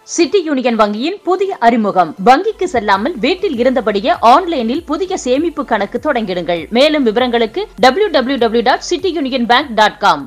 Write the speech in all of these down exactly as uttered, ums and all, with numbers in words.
City union வங்கியின் புதிய அறிமுகம். வங்கிக்கு செல்லாமல் வீட்டில் இருந்தபடியே ஆன்லைனில் புதிய சேமிப்பு கணக்கு தொடங்கிடுங்கள். மேலும் விவரங்களுக்கு W W W dot city union bank dot com.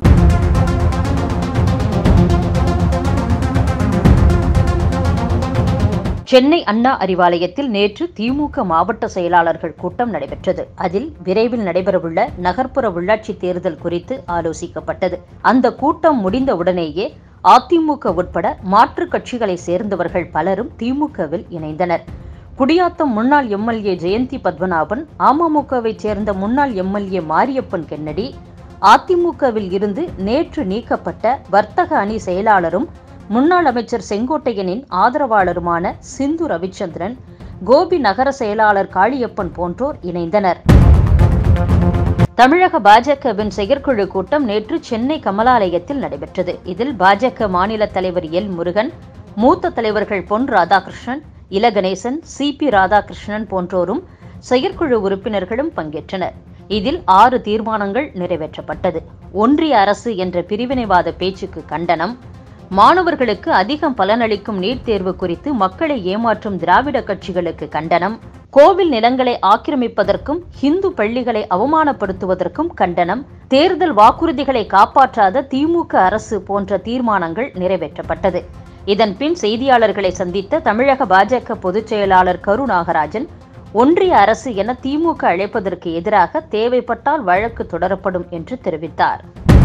Chennai Anna அறிவாலயத்தில் நேற்று திமுக மாவட்ட செயலாளர்கள் கூட்டம் நடைபெற்றது. அதில் விரைவில் நடைபெறவுள்ள நகர்ப்புற உள்ளாட்சி தேர்தல் குறித்து ஆலோசிக்கப்பட்டது. அந்த கூட்டம் முடிந்தவுடனேயே அதிமுக உட்பட மாற்றுக் கட்சிகளை சேர்ந்தவர்கள் பலரும் திமுகவில் இணைந்தனர். குடியாத்தம் முன்னாள் எம்எல்ஏ ஜெயந்தி பத்மநாபன், அமமுகவை சேர்ந்த முன்னாள் எம்எல்ஏ மாரியப்பன் கென்னடி, அதிமுகவில் இருந்து நேற்று நீக்கப்பட்ட வர்த்தக அணி செயலாளரும் முன்னாள் அமைச்சர் செங்கோட்டையனின் ஆதரவாளருமான சிந்து ரவிச்சந்திரன், கோபி நகர செயலாளர் காளியப்பன் போன்றோர் இணைந்தனர். தமிழக பாஜகவின் செயற்குழு கூட்டம் நேற்று சென்னை கமலாலயத்தில் நடைபெற்றது. இதில் பாஜக மாநில தலைவர் எல் முருகன், மூத்த தலைவர்கள் பொன் ராதாகிருஷ்ணன், இல கணேசன், சி பி ராதாகிருஷ்ணன் போன்றோரும் செயற்குழு உறுப்பினர்களும் பங்கேற்றனர். இதில் ஆறு தீர்மானங்கள் நிறைவேற்றப்பட்டது. ஒன்றிய அரசு என்ற பிரிவினைவாத பேச்சுக்கு கண்டனம், மாணவர்களுக்கு அதிகம் பலனளிக்கும் நீட் தேர்வு குறித்து மக்களை ஏமாற்றும் திராவிட கட்சிகளுக்கு கண்டனம், கோவில் நிலங்களை ஆக்கிரமிப்பதற்கும் இந்து பள்ளிகளை அவமானப்படுத்துவதற்கும் கண்டனம், தேர்தல் வாக்குறுதிகளை காப்பாற்றாத திமுக அரசு போன்ற தீர்மானங்கள் நிறைவேற்றப்பட்டது. இதன்பின் செய்தியாளர்களை சந்தித்த தமிழக பாஜக பொதுச் செயலாளர் கரு நாகராஜன், ஒன்றிய அரசு என திமுக அழைப்பதற்கு எதிராக தேவைப்பட்டால் வழக்கு தொடரப்படும் என்று தெரிவித்தார்.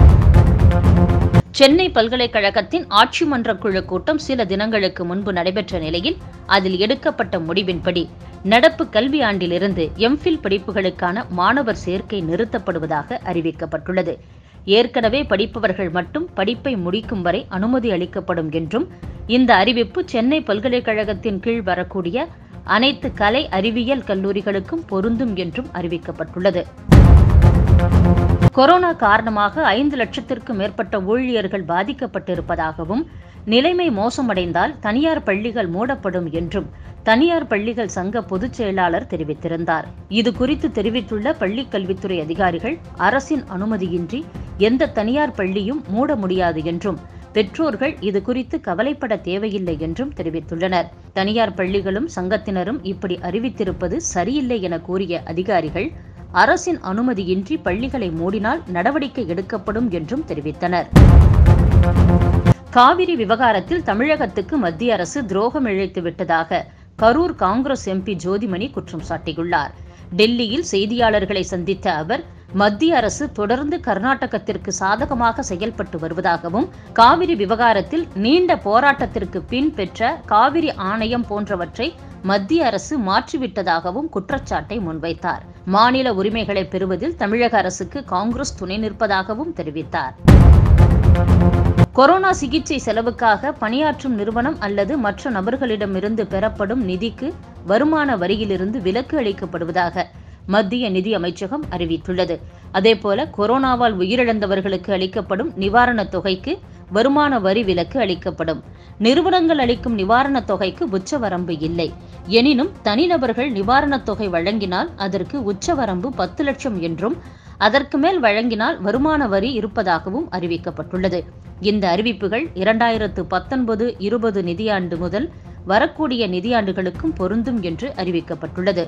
சென்னை பல்கலைக்கழகத்தின் ஆட்சி மன்ற குழு கூட்டம் சில தினங்களுக்கு முன்பு நடைபெற்ற நிலையில் அதில் எடுக்கப்பட்ட முடிவின்படி நடப்பு கல்வி ஆண்டிலிருந்து எம்ஃபில் படிப்புகளுக்கான மாணவர் சேர்க்கை நிறுத்தப்படுவதாக அறிவிக்கப்பட்டுள்ளது. ஏற்கனவே படிப்பவர்கள் மட்டும் படிப்பை முடிக்கும் வரை அனுமதி அளிக்கப்படும் என்றும், இந்த அறிவிப்பு சென்னை பல்கலைக்கழகத்தின் கீழ் வரக்கூடிய அனைத்து கலை அறிவியல் கல்லூரிகளுக்கும் பொருந்தும் என்றும் அறிவிக்கப்பட்டுள்ளது. கொரோனா காரணமாக ஐந்து லட்சத்திற்கும் மேற்பட்ட ஊழியர்கள் பாதிக்கப்பட்டிருப்பதாகவும், நிலைமை மோசமடைந்தால் தனியார் பள்ளிகள் மூடப்படும் என்றும் தனியார் பள்ளிகள் சங்க பொதுச் செயலாளர் தெரிவித்திருந்தார். இது குறித்து தெரிவித்துள்ள பள்ளிக் கல்வித்துறை அதிகாரிகள், அரசின் அனுமதியின்றி எந்த தனியார் பள்ளியும் மூட முடியாது என்றும், பெற்றோர்கள் இது குறித்து கவலைப்பட தேவையில்லை என்றும் தெரிவித்துள்ளனர். தனியார் பள்ளிகளும் சங்கத்தினரும் இப்படி அறிவித்திருப்பது சரியில்லை என கூறிய அதிகாரிகள், அரசின் அனுமதியின்றி பள்ளிகளை மூடினால் நடவடிக்கை எடுக்கப்படும் என்றும் தெரிவித்தனர். காவிரி விவகாரத்தில் தமிழகத்துக்கு மத்திய அரசு துரோகம் இழைத்து விட்டதாக கரூர் காங்கிரஸ் எம்பி ஜோதிமணி குற்றம் சாட்டியுள்ளார். டெல்லியில் செய்தியாளர்களை சந்தித்த அவர், மத்திய அரசு தொடர்ந்து கர்நாடகத்திற்கு சாதகமாக செயல்பட்டு வருவதாகவும், காவிரி விவகாரத்தில் நீண்ட போராட்டத்திற்கு பின் பெற்ற காவிரி ஆணையம் போன்றவற்றை மத்திய அரசு மாற்றிவிட்டதாகவும் குற்றச்சாட்டை முன்வைத்தார். மாநில உரிமைகளை பெறுவதில் தமிழக அரசுக்கு காங்கிரஸ் துணை நிற்பதாகவும் தெரிவித்தார். கொரோனா சிகிச்சை செலவுக்காக பணியாற்றும் நிறுவனம் அல்லது மற்ற நபர்களிடமிருந்து பெறப்படும் நிதிக்கு வருமான வரியிலிருந்து விலக்கு அளிக்கப்படுவதாக மத்திய நிதி அமைச்சகம் அறிவித்துள்ளது. அதேபோல கொரோனாவால் உயிரிழந்தவர்களுக்கு அளிக்கப்படும் நிவாரணத் தொகைக்கு வருமான வரி விலக்கு அளிக்கப்படும். நிறுவனங்கள் அளிக்கும் நிவாரணத் தொகைக்கு உச்சவரம்பு இல்லை. எனினும் தனிநபர்கள் நிவாரணத் தொகை வழங்கினால் அதற்கு உச்சவரம்பு பத்து லட்சம் என்றும், அதற்கு மேல் வழங்கினால் வருமான வரி இருப்பதாகவும் அறிவிக்கப்பட்டுள்ளது. இந்த அறிவிப்புகள் இரண்டாயிரத்து பத்தொன்பது இருபது நிதியாண்டு முதல் வரக்கூடிய நிதியாண்டுகளுக்கும் பொருந்தும் என்று அறிவிக்கப்பட்டுள்ளது.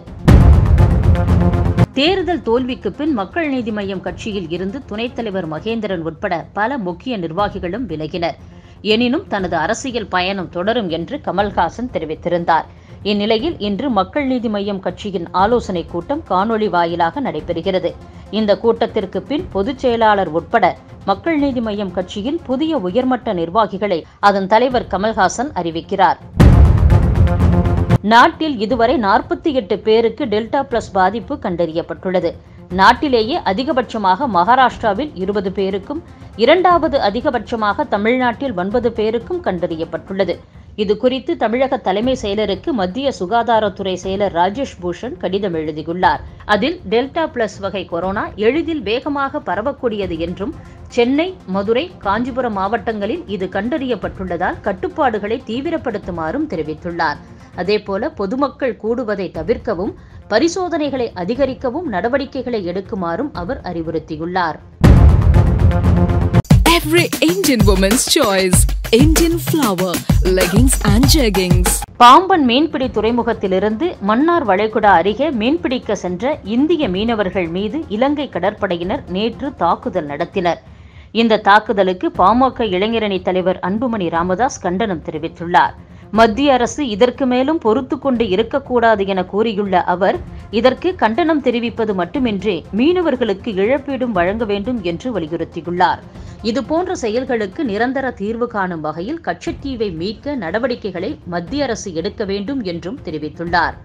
தேர்தல் தோல்விக்கு பின் மக்கள் நீதி மய்யம் கட்சியில் இருந்து துணைத் தலைவர் மகேந்திரன் உட்பட பல முக்கிய நிர்வாகிகளும் விலகினர். எனினும் தனது அரசியல் பயணம் தொடரும் என்று கமல்ஹாசன் தெரிவித்திருந்தார். இந்நிலையில் இன்று மக்கள் நீதி மய்யம் கட்சியின் ஆலோசனை கூட்டம் காணொலி வாயிலாக நடைபெறுகிறது. இந்த கூட்டத்திற்கு பின் பொதுச் செயலாளர் உட்பட மக்கள் நீதி மய்யம் கட்சியின் புதிய உயர்மட்ட நிர்வாகிகளை அதன் தலைவர் கமல்ஹாசன் அறிவிக்கிறார். நாட்டில் இதுவரை நாற்பத்தி எட்டு பேருக்கு டெல்டா பிளஸ் பாதிப்பு கண்டறியப்பட்டுள்ளது. நாட்டிலேயே அதிகபட்சமாக மகாராஷ்டிராவில் இருபது பேருக்கும், இரண்டாவது அதிகபட்சமாக தமிழ்நாட்டில் ஒன்பது பேருக்கும் கண்டறியப்பட்டுள்ளது. இதுகுறித்து தமிழக தலைமை செயலருக்கு மத்திய சுகாதாரத்துறை செயலர் ராஜேஷ் பூஷன் கடிதம் எழுதியுள்ளார். அதில் டெல்டா பிளஸ் வகை கொரோனா எளிதில் வேகமாக பரவக்கூடியது என்றும், சென்னை, மதுரை, காஞ்சிபுரம் மாவட்டங்களில் இது கண்டறியப்பட்டுள்ளதால் கட்டுப்பாடுகளை தீவிரப்படுத்துமாறும் தெரிவித்துள்ளார். அதேபோல பொதுமக்கள் கூடுவதை தவிர்க்கவும், பரிசோதனைகளை அதிகரிக்கவும் நடவடிக்கைகளை எடுக்குமாறும் அவர் அறிவுறுத்தியுள்ளார். every Indian woman's choice. Indian Flower, leggings and jeggings. Pamban மீன்பிடி துறைமுகத்திலிருந்து மன்னார் வளைகுடா அருகே மீன்பிடிக்க சென்ற இந்திய மீனவர்கள் மீது இலங்கை கடற்படையினர் நேற்று தாக்குதல் நடத்தினர். இந்த தாக்குதலுக்கு பாமக இளைஞரணி தலைவர் அன்புமணி ராமதாஸ் கண்டனம் தெரிவித்துள்ளார். மத்திய அரசு இதற்கு மேலும் பொறுத்து கொண்டு இருக்கக்கூடாது என கூறியுள்ள அவர், இதற்கு கண்டனம் தெரிவிப்பது மட்டுமின்றி மீனவர்களுக்கு இழப்பீடும் வழங்க வேண்டும் என்று வலியுறுத்தியுள்ளார். இதுபோன்ற செயல்களுக்கு நிரந்தர தீர்வு காணும் வகையில் கச்சத்தீவை மீட்க நடவடிக்கைகளை மத்திய அரசு எடுக்க வேண்டும் என்றும் தெரிவித்துள்ளார்.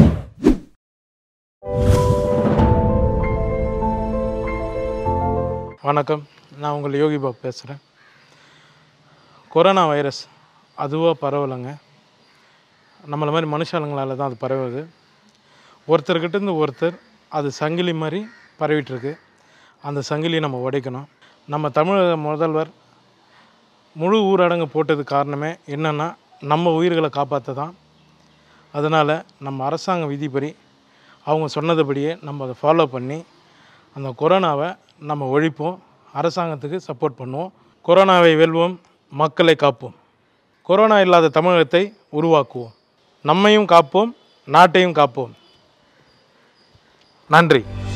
வணக்கம், நான் உங்கள் யோகி பாபு பேசுகிறேன். கொரோனா வைரஸ் அதுவாக பரவலைங்க. நம்மளை மாதிரி மனுஷாளுங்களால் தான் அது பரவுது. ஒருத்தர்கிட்டேருந்து ஒருத்தர் அது சங்கிலி மாதிரி பரவிட்டுருக்கு. அந்த சங்கிலியை நம்ம உடைக்கணும். நம்ம தமிழக முதல்வர் முழு ஊரடங்கு போட்டது காரணமே என்னென்னா நம்ம உயிர்களை காப்பாற்ற தான். அதனால் நம்ம அரசாங்க விதிப்படி அவங்க சொன்னதுபடியே நம்ம அதை ஃபாலோ பண்ணி அந்த கொரோனாவை நம்ம ஒழிப்போம். அரசாங்கத்துக்கு சப்போர்ட் பண்ணுவோம். கொரோனாவை வெல்வோம், மக்களை காப்போம். கொரோனா இல்லாத தமிழகத்தை உருவாக்குவோம். நம்மையும் காப்போம், நாட்டையும் காப்போம். நன்றி.